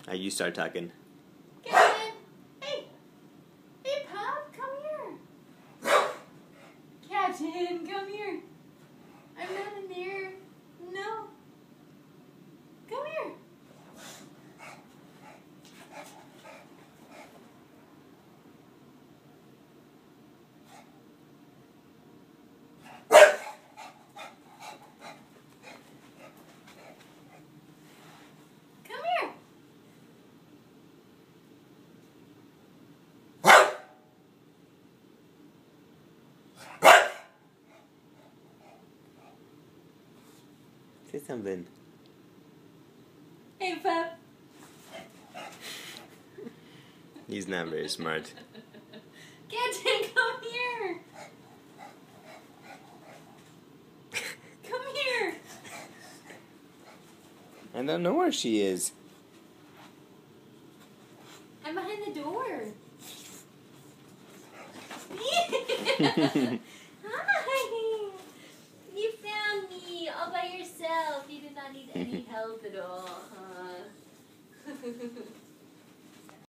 You start talking. Captain! Hey! Hey, Pop, come here! Captain, come here! I'm not in there. No. Come here. Say something. Hey, Pop. He's not very smart. Captain, come here. Come here. I don't know where she is. I'm behind the door. Hi. You found me all by yourself. You did not need any help at all, huh?